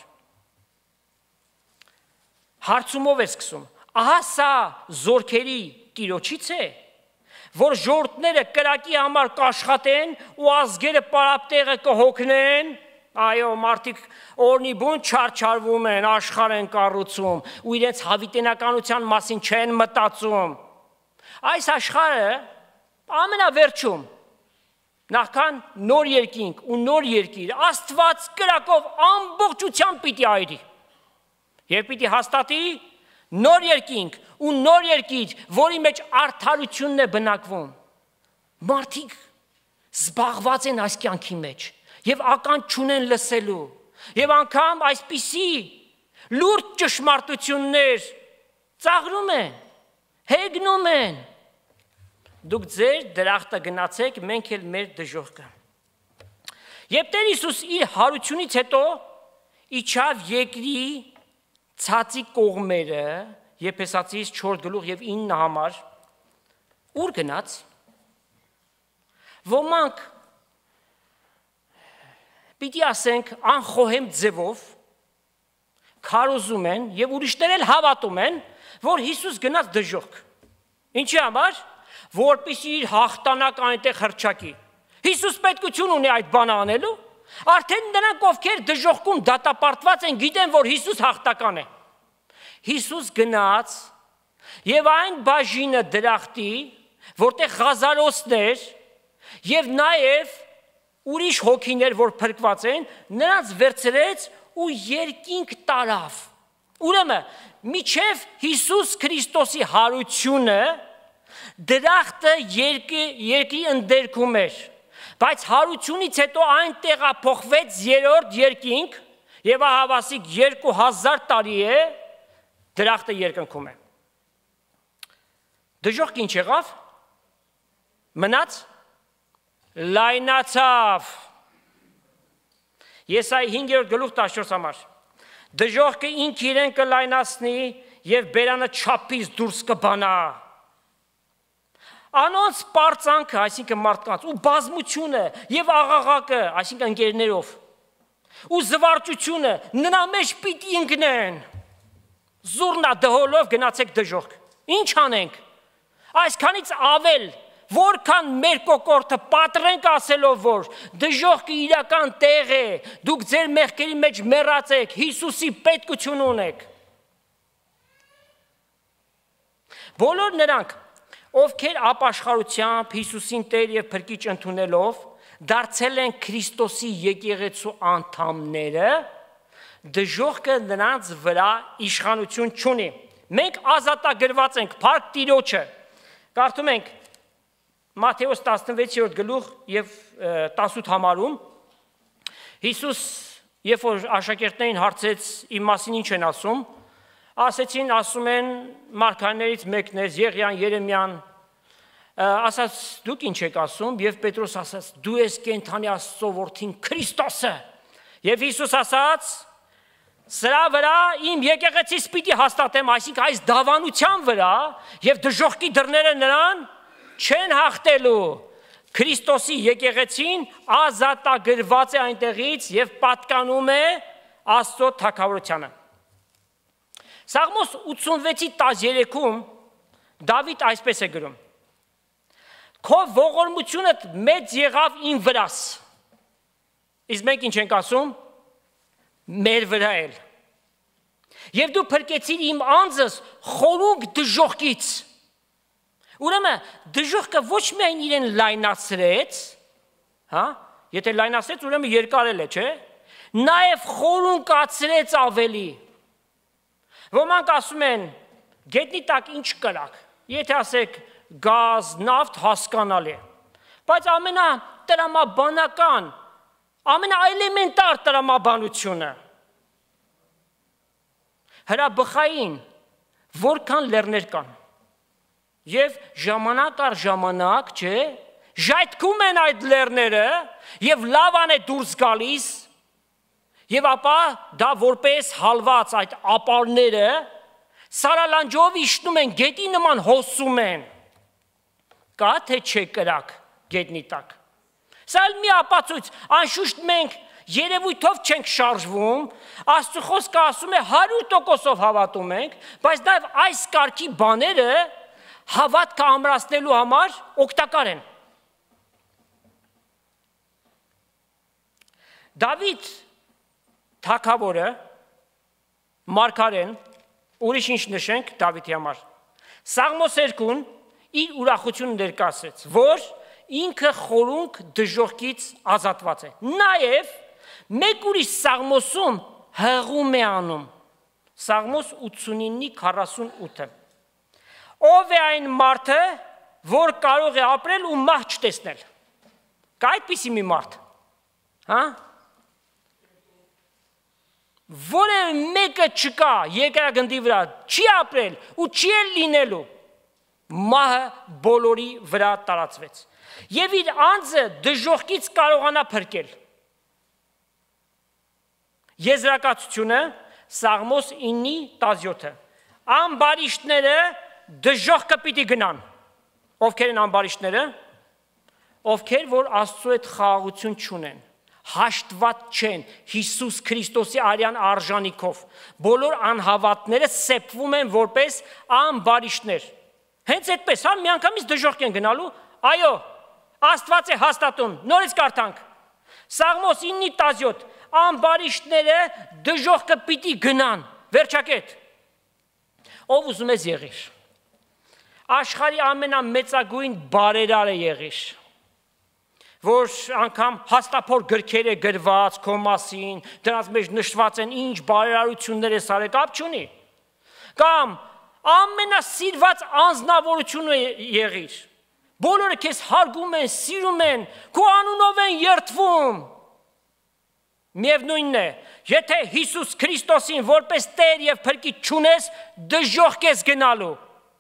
հարցումով է սկսում, ահա սա զորքերի Տիրոջից է, որ ժողովուրդները կրակի համար կաշխատեն ու ազգերը պարապտեղը կհոգնեն, այո, մարդիկ օրնի բուն չարչարվում են, աշխարհ են կառուցում ու իրենց հավիտենականության մասին չեն մտածում, այս աշխարհը ամենավերջում, նախքան նոր երկինք ու նոր երկիր, Աստված կրակով ամբողջությամբ պիտի այրի, և պիտի հաստատի նոր երկինք ու նոր երկիր, որի մեջ արդարությունն է բնակվում, մարդիկ զբաղված են այս կյանքի մեջ, և ական չունեն լսելու, և անգամ այսպիսի լուրջ ճշմարտություններ ծաղրում են, հեգնում են, դուք ձեր դրախտը գնացեք, մենք էլ մեր դժոխքը։ Եվ Տեր Հիսուս իր հարությունից հետո իջավ երկրի ցածի կողմերը, Եփեսացիս չորս գլուխ և ինը համար, ուր գնաց, ոմանք պիտի ասենք անխոհեմ ձևով, քարոզում են և ուրիշներ էլ հավատում են, որ Հիսուս գնաց դժոխք, ինչի համար, որպեսզի իր հաղթանակ այնտեղ հռչակի, Հիսուս պետքություն ունի այդ բանը անելու, արդեն նրանք ովքեր դժոխքում դատապարտված են, գիտեն, որ Հիսուս հաղթական է, Հիսուս գնաց և այն բաժինը դրախտի, որտեղ Ղազարոսներ և նաև ուրիշ հոգիներ, որ փրկված են, նրանց վերցրեց ու երկինք տարավ, ուրեմն, մինչև Հիսուս Քրիստոսի հարությունը, դրախտը երկրի ընդերքում էր, բայց հարությունից հետո այն տեղափոխվեց երրորդ երկինք և ահավասիկ երկու հազար տարի է, դրախտը երկնքում է, դժոխք ինչ եղավ, մնաց, լայնացավ, Եսայի հինգերորդ գլուխ տասնչորս համար, դժոխքը ինք իրեն կլայնացնի և բերանը չափից դուրս կբանա, անոնց պարծանքը, այսինքն մարդկանց, ու բազմությունը և աղաղակը, այսինքն ընկերներով, ու զվարճությունը նրա մեջ պիտի ընկնեն, զուռնա դհոլով գնացեք դժոխք, ինչ անենք, այսքանից ավել, որքան մեր կոկորդը պատրենք ասելով, որ դժոխքը իրական տեղ է, դուք ձեր մեղքերի մեջ մեռած եք, Հիսուսի պետքություն ունեք, բոլոր նրանք, ովքեր ապաշխարությամբ Հիսուսին Տեր և Փրկիչ ընդունելով դարձել են Քրիստոսի եկեղեցու անդամները, դժոխքը նրանց վրա իշխանություն չունի։ Մենք ազատագրված ենք Փառք Տիրոջը։ Կարդում ենք Մատթեոս տասնվեցերորդ գլուխ և տասնութ համարում Հիսուս, երբ որ աշակերտներին հարցեց իմ մասին ինչ են ասում, ասեցին, ասում են մարգարեներից մեկն էր Եղիան, Երեմիան, ասաց դուք ինչ եք ասում, եւ Պետրոս ասաց դու ես կենթանի Աստծո որդին Քրիստոսը, եւ Հիսուս ասաց սրա վրա իմ եկեղեցիս պիտի հաստատեմ, այսինքն այս դավանության վրա, եւ դժոխքի դռները նրան չեն հաղթելու։ Քրիստոսի եկեղեցին ազատագրված է այնտեղից եւ պատկանում է Աստծո թագավորությանը։ Սաղմոս ութսունվեցի տասներեքում Դավիթ այսպես է գրում. Քո ողորմությունդ մեծ եղավ իմ վրաս։ Իսկ մենք ինչ ենք ասում, մեր վրա էլ։ Եվ դու փրկեցիր իմ անձս խորունկ դժոխքից։ Ուրեմն դժոխքը ոչ միայն իրեն լայնացրեց, հա, եթե լայնացրեց, ուրեմն երկարել է, չէ՞։ Նաև խորունկացրեց ավելի։ Ոմանք ասում են, գետնի տակ ինչ կրակ, եթե ասեք գազ, նավթ հասկանալի է, բայց ամենատրամաբանական, ամենաէլեմենտար տրամաբանությունը հրաբխային որքան լեռներ կան եւ ժամանակ առ ժամանակ, չէ, ժայթքում են այդ լեռները եւ լավան է դուրս գալիս եւ ապա դա որպես հալված այդ ապարները սարալանջով իջնում են, գետի նման հոսում են։ Կա թե չէ կրակ գետնի տակ։ Սա էլ մի ապացույց, անշուշտ մենք երևույթով չենք շարժվում, Աստծո խոսքը ասում է հարյուր տոկոսով հավատում ենք, բայց նաև այս կարգի բաները հավատքը ամրացնելու համար օգտակար են։ Դավիթ թագավորը, մարգարեն, ուրիշ ինչ նշենք Դավիթի համար։ Սաղմոս երկուն իր ուրախությունը ներկայացրեց, որ ինքը խորունկ դժոխքից ազատված է։ Նաև մեկ ուրիշ Սաղմոսում հղում է անում։ Սաղմոս ութսունինի քառասունութը։ Ով է այն մարդը, որ կարող է ապրել ու մահ չտեսնել։ Կա այդպիսի մի մարդ, հա? Որևէ մեկը չկա երկրագնդի վրա, չի ապրել ու չի էլ լինելու, մահը բոլորի վրա տարածվեց եւ իր անձը դժոխքից կարողանա փրկել։ Եզրակացությունը Սաղմոս ինի տասնյոթը։ Ամբարիշտները դժոխքը պիտի գնան։ Ովքեր են ամբարիշտները, ովքեր որ Աստծո հետ խաղաղություն չունեն, հաշտված չեն Հիսուս Քրիստոսի արյան արժանիքով, բոլոր անհավատները սեպվում են որպես ամբարիշտներ։ Հենց այդպես, հա, միանգամից դժոխք են գնալու, այո, Աստված է հաստատում, նորից կարդանք, Սաղմոս ինի տասնյոթ, ամբարիշտները դժոխքը պիտի գնան, վերջակետ, ով ուզում ես եղիր, աշխարհի ամենամեծագույն բարերար է եղիր, որ անգամ հաստափոր գրքեր է գրված քո մասին, դրանց մեջ նշված են ինչ բարերարություններ ես արել, կապ չունի, կամ ամենասիրված անձնավորությունը եղիր, բոլորը քեզ հարգում են, սիրում են, քո անունով են երդվում, միևնույնն է, եթե Հիսուս Քրիստոսին որպես Տեր և փրկիչ չունես, դժոխք ես գնալու։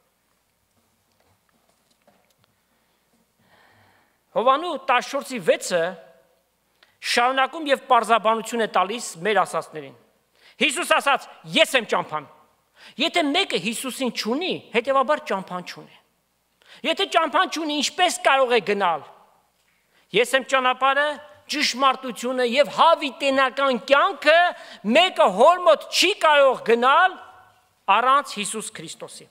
Հովանու տասնչորսի վեցը շարունակում և պարզաբանություն է տալիս մեր ասածներին։ Հիսուս ասաց, ես եմ ճամփան։ Եթե մեկը Հիսուսին չունի, հետևաբար ճամփան չունի։ Եթե ճամփան չունի, ինչպես կարող է գնալ։ Ես եմ ճանապարհը, ճշմարտությունը և հավիտենական կյանքը, մեկը հոր մոտ չի կարող գնալ առանց Հիսուս Քրիստոսի։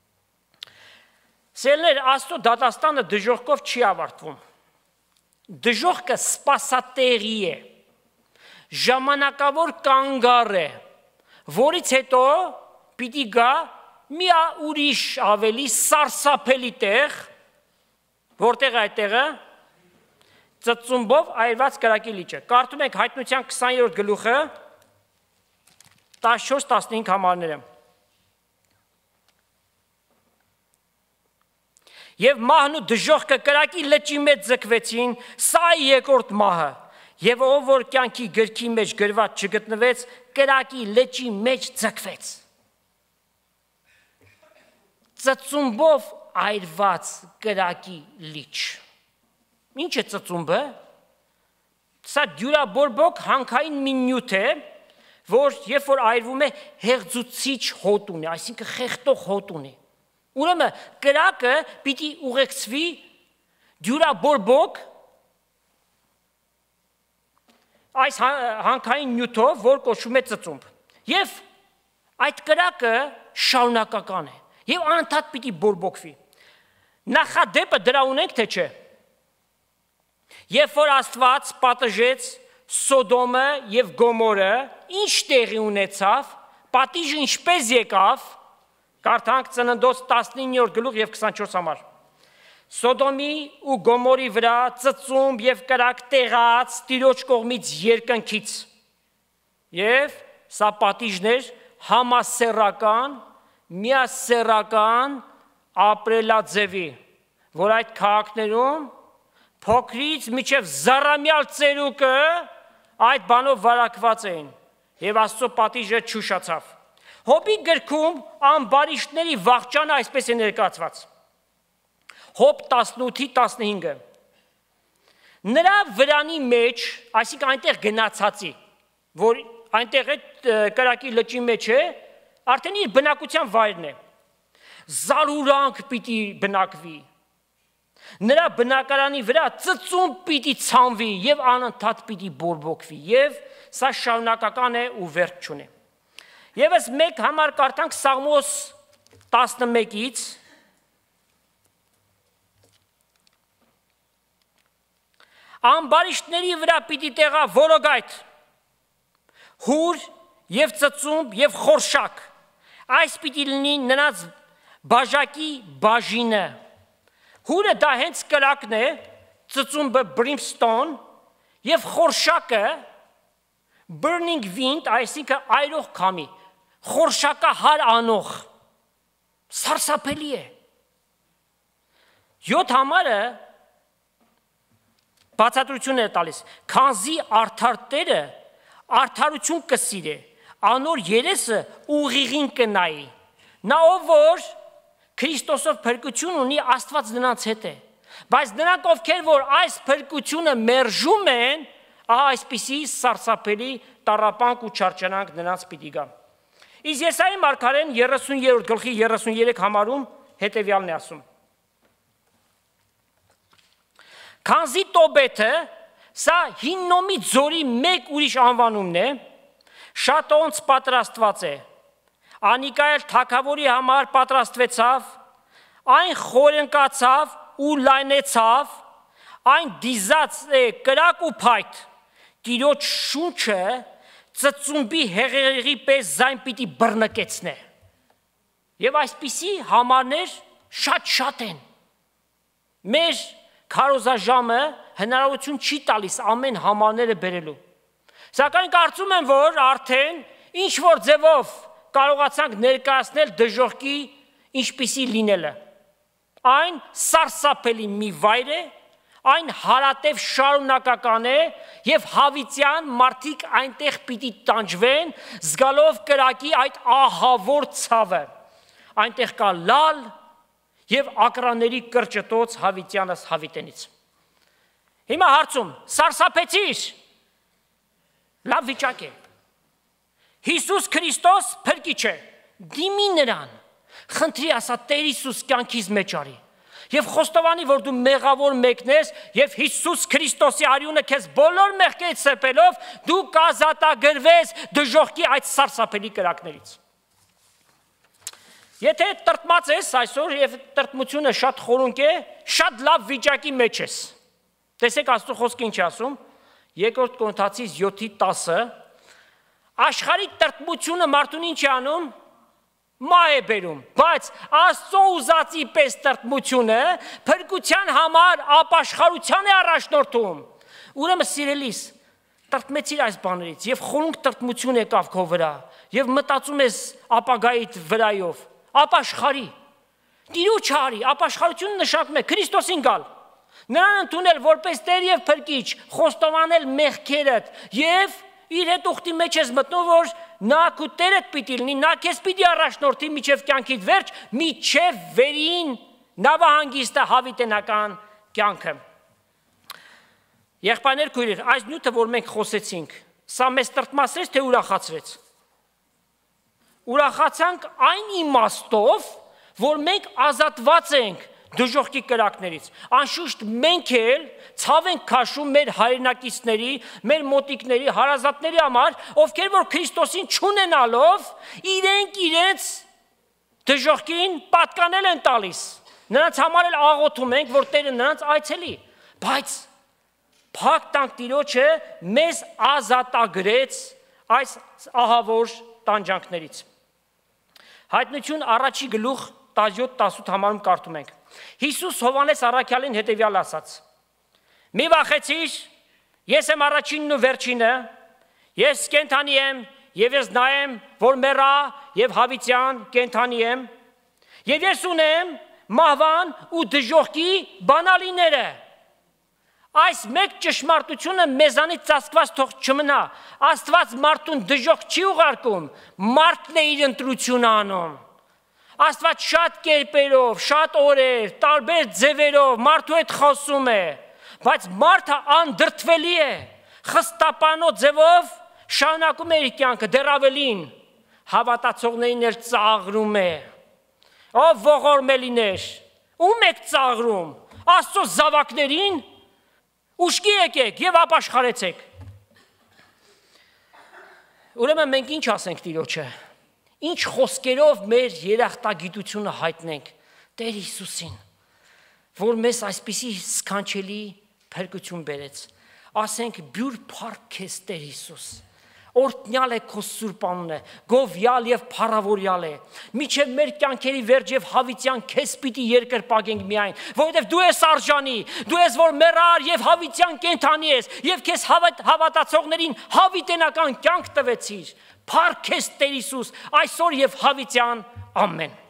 Սերներ, Աստծո դատաստանը դժոխքով չի ավարտվում։ Դժոխքը սպասատեղի է, ժամանակավոր կանգառ է, որից հետո պիտի գա մի ուրիշ ավելի սարսափելի տեղ, որտեղ այդ տեղը ծծումբով այրված կրակի լիճը։ Կարդում ենք Հայտնության քսաներորդ գլուխը տասնչորս տասնհինգ համարները։ Եվ մահն ու դժոխքը կրակի լճի մեջ ձգվեցին, սա է երկրորդ մահը, եւ ով որ կյանքի գրքի մեջ գրված չգտնվեց, կրակի լճի մեջ ձգվեց։ ծծումբով այրված կրակի լիճ։ Ինչ է ծծումբը։ Սա դյուրաբորբոք հանքային մի նյութ է, որ երբ որ այրվում է հեղձուցիչ հոտ ունի, այսինքն խեղտող հոտ ունի։ Ուրեմն կրակը պիտի ուղեկցվի դյուրաբորբոք այս հանքային նյութով, որ կոչվում է ծծումբ։ Եվ այդ կրակը շարունակական է եւ անընդհատ պիտի բորբոքվի։ Նախադեպը դրա ունենք թե չէ։ Երբ որ Աստված պատժեց Սոդոմը եւ Գոմորը, ինչ տեղի ունեցավ, պատիժը ինչպես եկավ, կարդանք Ծննդոց տասնիններորդ գլուխ եւ քսանչորս համար։ Սոդոմի ու Գոմորի վրա ծծումբ եւ կրակ տեղաց Տիրոջ կողմից երկնքից։ Եվ սա պատիժներ համասեռական, միասեռական ապրելաձևի, որ այդ քաղաքներում փոքրից մինչև զառամյալ ծերուկը այդ բանով վարակված էին եւ Աստծո պատիժը չուշացավ։ Հոբի գրքում ամբարիշտների վախճանը այսպես է ներկայացված։ Հոբ տասնութի տասնհինգը։ Նրա վրանի մեջ, այսինքն այնտեղ գնացածի, որ այնտեղ է կրակի լճի մեջ է, արդեն իր բնակության վայրն է։ Զարուրանք պիտի բնակվի։ Նրա բնակարանի վրա ծծումբ պիտի ցանվի եւ անընդհատ պիտի բորբոքվի եւ սա շարունակական է ու վերջ չունի։ Եվս մեկ համար կարդանք Սաղմոս տասնմեկից ամբարիշտների վրա պիտի տեղա որոգայթ, հուր եւ ծծումբ եւ խորշակ, այս պիտի լինի նրանց բաժակի բաժինը։ Հուրը դա հենց կրակն է, ծծումբը բրիմստոն եւ խորշակը burning wind, այսինքն այրող քամի, խորշակը հար անող, սարսափելի է։ Յոթ համարը բացատրություն է տալիս, քանզի արդար Տերը արդարություն կսիրե, անոր երեսը ուղիղին կնայի, նա ով որ Քրիստոսով փրկություն ունի, Աստված նրանց հետ է, բայց նրանք ովքեր որ այս փրկությունը մերժում են, ահա այսպիսի սարսափելի տառապանք ու չարչարանք նրանց պիտի գա։ Իսկ Եսայի մարգարեն երեսուներորդ գլխի երեսուներեք համարում հետևյալն է ասում. Քանզի Տոբեթը, սա Հիննոմի ձորի մեկ ուրիշ անվանումն է, շատ onց պատրաստված է, Անիկայել թագավորի համար պատրաստվեցավ, այն խորընկացավ ու լայնեցավ, այն դիզած է կրակ ու փայտ, Տիրոջ շունչը ծծումբի հեղեղի պես զայն պիտի բռնկեցնե։ Եվ այսպիսի համարներ շատ-շատ են։ Մեր քարոզաժամը հնարավորություն չի տալիս ամեն համարները բերելու։ Սակայն կարծում եմ, որ արդեն ինչ որ ձևով կարողացանք ներկայացնել դժոխքի ինչպիսի լինելը։ Այն սարսափելի մի վայր է, այն հարատև շարունակական է եւ հավիտյան մարդիկ այնտեղ պիտի տանջվեն, զգալով կրակի այդ ահավոր ցավը։ Այնտեղ կա լալ եւ ակրաների կրճտոց հավիտյանս հավիտենից։ Հիմա հարցում, սարսափեցիր։ Լավ վիճակ է։ Հիսուս Քրիստոս փրկիչ է, դիմի նրան, խնդրի ասա Տեր Հիսուս կյանքիս մեջ արի, եւ խոստովանի, որ դու մեղավոր մեկն ես, եւ Հիսուս Քրիստոսի արյունը քեզ բոլոր մեղքերից սրբելով, դու կազատագրվես դժոխքի այդ սարսափելի կրակներից։ Եթե տրտմած ես այսօր եւ տրտմությունը շատ խորունկ է, շատ լավ վիճակի մեջ ես։ Տեսեք Աստծո խոսքը ինչ ասում, Երկրորդ Կորինթացիս յոթի տասը, աշխարհի տրտմությունը մարդուն ինչ է անում, մահ է բերում, բայց Աստծո ուզածի պես տրտմությունը փրկության համար ապաշխարության է առաջնորդում։ Ուրեմն սիրելիս, տրտմեցիր այս բաներից եւ խորունկ տրտմություն եկավ քո վրա եւ մտածում ես ապագայիդ վրայով, ապաշխարի։ Տիրոջ արի, ապաշխարությունը նշանակում է Քրիստոսին գալ, նրան ընդունել որպես Տեր եւ Փրկիչ, խոստովանել մեղքերդ եւ իր հետ ուխտի մեջ ես մտնում, որ նա քու տերդ պիտի լինի, նա քեզ պիտի առաջնորդի միջև կյանքիդ վերջ, միջև վերին նավահանգիստը հավիտենական կյանքը։ Եղբայրներ, քույրեր, այս նյութը, որ մենք խոսեցինք, սա մեզ տրտմացրեց, թե ուրախացրեց։ Ուրախացանք այն իմաստով, որ մենք ազատված ենք դժոխքի կրակներից։ Անշուշտ մենք էլ ցավ ենք քաշում մեր հայրենակիցների, մեր մոտիկների, հարազատների համար, ովքեր որ Քրիստոսին չունենալով, իրենք իրենց դժոխքին պատկանել են տալիս։ Նրանց համար էլ աղոթում ենք, որ Տերը նրանց այցելի, բայց փակ տանք Տիրոջը մեզ ազատագրեց այս ահավոր տանջանքներից։ Հայտնություն առաջի գլուխ տասնյոթ տասնութ համարում կարդում ենք։ Հիսուս Հովհաննես առաքյալին հետևյալ ասաց. Մի վախեցիր, ես եմ առաջինն ու վերջինը, ես կենդանի եմ եւ ես նա եմ, որ մեռա եւ հավիտյան կենդանի եմ, եւ ես ունեմ մահվան ու դժոխքի բանալիները։ Այս մեկ ճշմարտությունը մեզանից ծածկված թող չմնա։ Աստված մարդուն դժոխք չի ուղարկում, մարդն է իր ընտրությունը անում։ Աստված շատ կերպերով, շատ օրեր, տարբեր ձևերով մարդու հետ խոսում է, բայց մարդը անդրդվելի է, խստապանոց ձևով շարունակում է իր կյանքը, դեռ ավելին, հավատացողներին էլ ծաղրում է։ Ով ողորմելիներ, ում եք ծաղրում, Աստծո զավակներին, ուշքի եկեք եւ ապաշխարեցեք։ Ուրեմն մենք ինչ ասենք Տիրոջը։ Ինչ խոսքերով մեր երախտագիտությունը հայտնենք Տեր Հիսուսին, որ մեզ այսպիսի սքանչելի փրկություն բերեց։ Ասենք բյուր փառք քեզ Տեր Հիսուս։ Օրհնյալ է քո սուրբ անունը, գովյալ եւ փառավորյալ է։ Միջև մեր կյանքերի վերջ եւ հավիտյան քեզ պիտի երկրպագենք միայն, որովհետեւ դու ես արժանի, դու ես որ մեռար եւ հավիտյան կենդանի ես եւ քեզ հավատացողներին հավիտենական կյանք տվեցիր։ Փառք քեզ Տեր Հիսուս, այսօր եւ հավիտյան ամեն։